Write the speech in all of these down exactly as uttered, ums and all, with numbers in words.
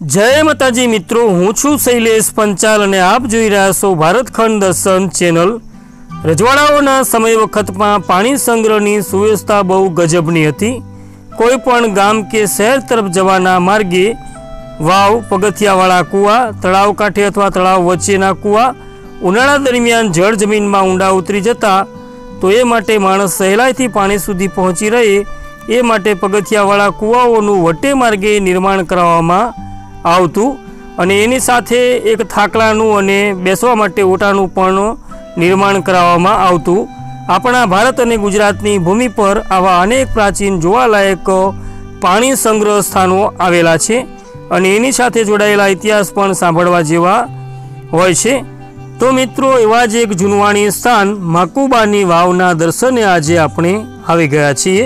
जय माताजी मित्रों, हूँ छू शैलेष पंचाल अने आप जोई रह्या छो भारतखंड दर्शन चेनल। रजवाड़ाओना समय वखत में पाणी संग्रहनी सुव्यवस्था बहु गजबनी हती। कोईपण गाम के शहर तरफ जवाना मार्गे वाव, पगथियावाळा कुआ, तळाव कांठे अथवा तळाव वच्चेना कुआ उनाळा दरमियान जळ जमीन में ऊंडा उतरी जता तो ए माटे माणस सहेलाईथी पाणी सुधी पहोंची रहे ए माटे पगथियावाळा कुआओनुं वटे मार्गे निर्माण कराववामां आवतुं अने एनी साथे एक थाकलानुं अने बेसवा माटे ओटानुं पण निर्माण कराववामां आवतुं। आपणा भारत अने गुजरातनी भूमि पर आवा अनेक प्राचीन जोवालायक पाणी संग्रह स्थानों आवेला छे अने एनी साथे जोडायेला इतिहास पण सांभळवा जेवा होय छे। तो मित्रों, एवा ज एक जूनवाणी स्थान माकुबानी वावना दर्शने आजे आपणे आवी गया छीए।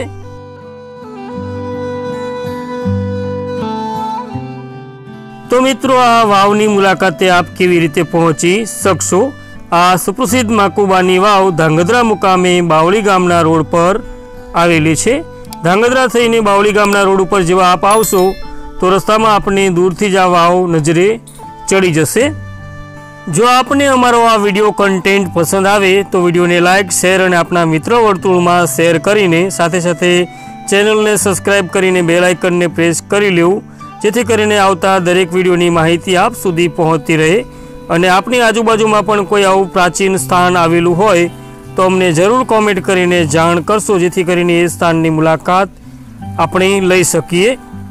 तो मित्रों, आ वावनी मुलाकाते आप केवी रीते पहोंची शकशो। आ सुप्रसिद्ध माकुबानी वाव धांगध्रा मुकामे बावली गामना रोड पर आवेली छे। धांगध्रा थईने बावली गामना रोड पर जेवा आप आवशो तो रस्ता में आपने दूरथी ज आ वाव नजरे चढ़ी जशे। जो आपने अमारो आ विडियो कंटेंट पसंद आवे तो विडियो ने लाइक, शेर और अपना मित्र वर्तुळ में शेर करीने साथे साथे चेनल ने सब्सक्राइब करीने बेल आइकन ने प्रेस करी लेवुं, जेथी करीने आवता दरेक विडियोनी माहिती आप सुधी पहोंचती रहे। अने आपनी आजुबाजुमां पण कोई आवुं प्राचीन स्थान आवेलुं होय तो अमने जरूर कॉमेंट करीने जाण करशो, जेथी करीने ए स्थाननी मुलाकात आपणे लई सकीए।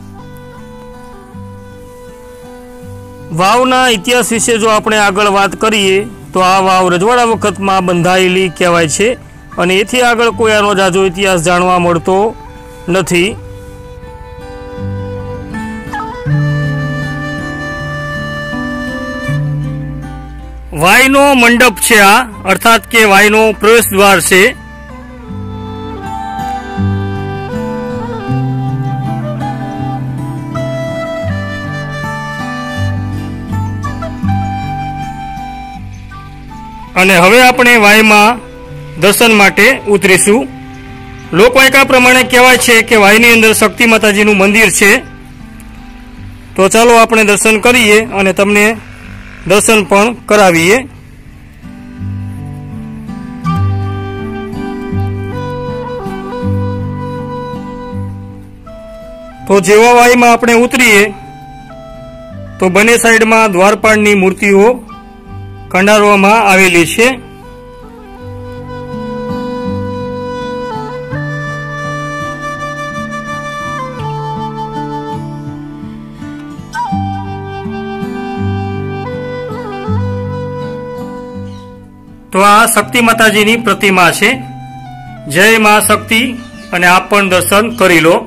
वावना इतिहास विषे जो आपणे आगळ वात करीए तो आ वाव रजवाड़ा वखत में बंधायेली कहेवाय छे अने एथी आगळ कोई आनो जाजो इतिहास जाणवा मळतो नथी। वायनो मंडप छे आ, अर्थात के वायनो प्रवेश द्वार छे। अने हवे आपणे वायमां दर्शन माटे उतरीशुं। लोकवायका प्रमाणे कहेवाय छे के वायनी अंदर शक्ति माताजीनुं मंदिर छे। तो चालो आपणे दर्शन करीए अने तमने दर्शन पण करावीए। तो जेवा वायमां आपणे उतरीए तो बने साइड में द्वारपाळनी मूर्तिओ कंडारवामां आवेली छे। तो आ शक्ति माताजीनी प्रतिमा छे। जय मां शक्ति अने आप पण दर्शन करी लो।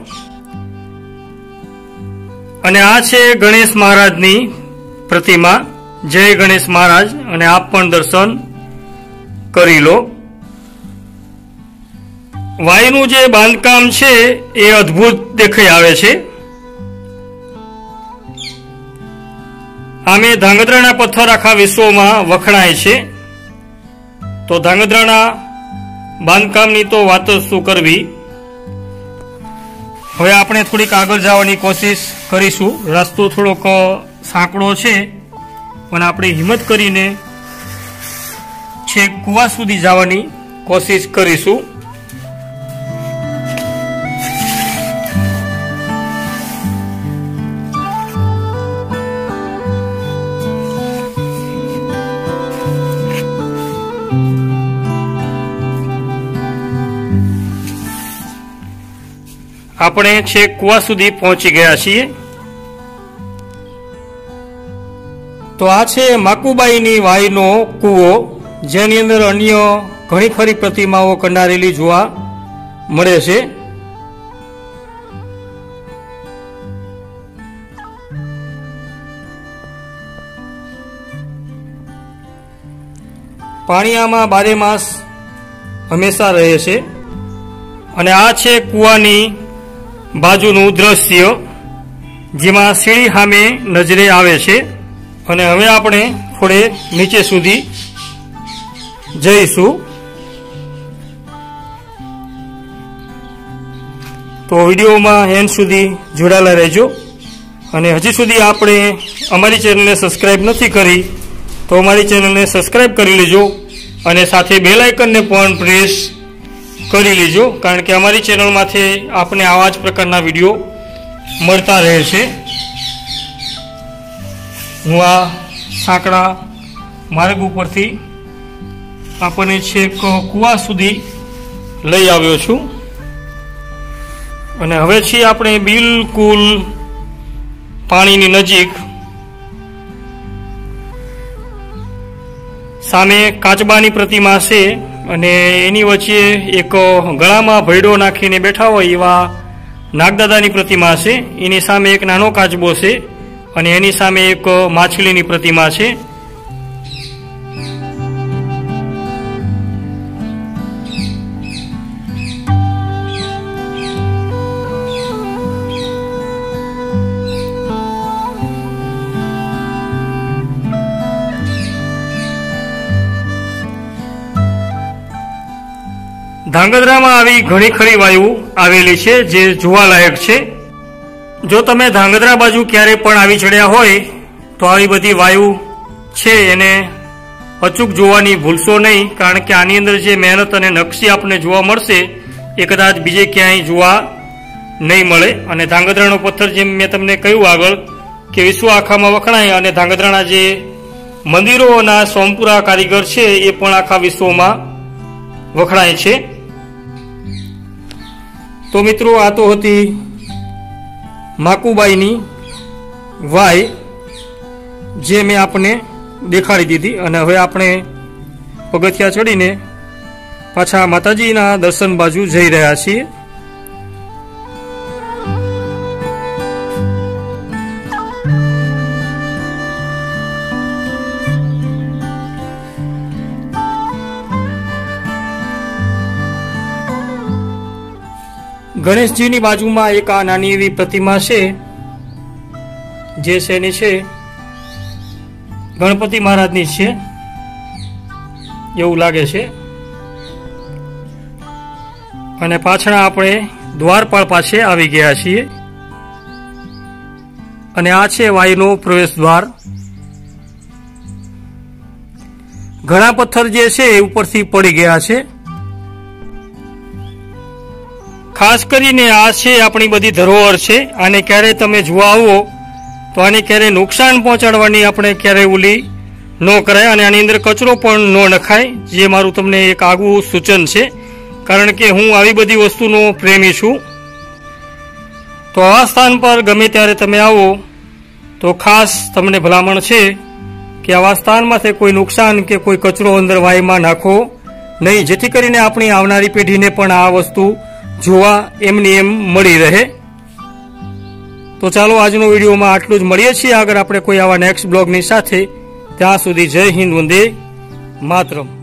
अने आ छे गणेश महाराजनी प्रतिमा। जय गणेश महाराज अने आप पण दर्शन करी लो। वायनु जे बांधकाम छे ए अद्भुत देखाई आवे छे। आमे धांगध्राना पत्थर आखा विश्वमां वखणाय छे। तो धांगध्राना बांधकामनी तो वात शुं करवी। हवे आपणे थोड़ीक आगळ जवानी कोशिश करीशुं। रस्तो थोड़ोक सांकड़ो छे पण आपणे हिम्मत करीने छेक कुवा सुधी जवानी कोशिश करीशुं। આપણે છેક કુવા સુધી પહોંચી ગયા છીએ। તો આ છે માકુબાઈની વાયનો કૂવો, જેની અંદર અન્ય ઘણી ખરી પ્રતિમાઓ કંડારેલી જોવા મળે છે। પાણી આમાં બારે માસ હંમેશા રહે છે। અને આ છે કૂવાની बाजूनु दृश्य, जेमां सीढ़ी सामे नजरे आवे छे। अने हवे आपणे थोड़े नीचे सुधी जईशुं। तो विडियो में एंड सुधी जोड़ायेला रहेजो। અને હજી સુધી આપણે અમારી ચેનલને સબસ્ક્રાઈબ નથી કરી તો અમારી ચેનલને સબસ્ક્રાઈબ કરી લેજો અને સાથે બેલ આઇકનને પણ પ્રેસ કરી લેજો, કારણ કે અમારી ચેનલમાંથી આપને આવા જ પ્રકારના વિડીયો મળતા રહે છે। હું આ સાંકડા માર્ગ ઉપરથી આપણને છેક કુવા સુધી લઈ આવ્યો છું અને હવે છીએ આપણે બિલકુલ પાણીની નજીક। સામે કાચબાની પ્રતિમા છે અને એની વચ્ચે એક ગળામાં ભૈડો નાખીને બેઠા હોય એવા નાગદાદાની પ્રતિમા છે। એની સામે એક નાનો કાચબો છે અને એની સામે એક માછલીની પ્રતિમા છે। ધાંગધ્રામાં આવી ઘણી ખરી વાયુ આવેલી છે જે જોવાલાયક છે। જો તમે ધાંગધ્રા બાજુ ક્યારે પણ આવી ચડ્યા હોય તો આવી બધી વાયુ છે એને અચૂક જોવાની ભૂલશો નહીં, કારણ કે આની અંદર જે મહેનત અને નકશી આપણને જોવા મળશે એ કદાચ બીજે ક્યાંય જોવા નહીં મળે। અને ધાંગધ્રાનો પથ્થર જેમ મેં તમને કહ્યું આગળ કે વિશ્વ આખામાં વખણાય અને ધાંગધ્રાના જે મંદિરોના સોમપુરા કારીગર છે એ પણ આખા વિશ્વમાં વખણાય છે। તો મિત્રો આ તો હતી માકુબાઈની વાય જે મેં આપને દેખાડી દીધી અને હવે આપણે પગથિયા ચડીને પાછા માતાજીના દર્શન બાજુ જઈ રહ્યા છીએ। ગણેશજીની બાજુમાં એક આ નાની એવી પ્રતિમા છે જે શેની છે ગણપતિ મહારાજની છે એવું લાગે છે। અને પાછળ આપણે દ્વારપાળ પાસે આવી ગયા છીએ અને આ છે વાયુનો પ્રવેશ દ્વાર। ઘણા પથ્થર જે છે એ ઉપરથી પડી ગયા છે। ખાસ કરીને આ છે આપણી બધી ધરોહર છે, આને ક્યારે તમે જોવા આવો તો આને ક્યારે નુકસાન પહોંચાડવાની આપણે ક્યારે ઓલી ન કરાય અને આની અંદર કચરો પણ ન નખાય, જે મારું તમને એક આગવું સૂચન છે, કારણ કે હું આવી બધી વસ્તુનો પ્રેમી છું। તો આવા સ્થાન પર ગમે ત્યારે તમે આવો તો ખાસ તમને ભલામણ છે કે આવા સ્થાનમાંથી કોઈ નુકસાન કે કોઈ કચરો અંદર વાયમાં નાખો નહીં, જેથી કરીને આપણી આવનારી પેઢીને પણ આ વસ્તુ જોવા એમની એમ મળી રહે। તો ચાલો આજનો વિડીયોમાં આટલું જ, મળીએ છીએ આગળ આપણે કોઈ આવા નેક્સ્ટ બ્લોગની સાથે। ત્યાં સુધી જય હિન્દ, વંદે માતરમ।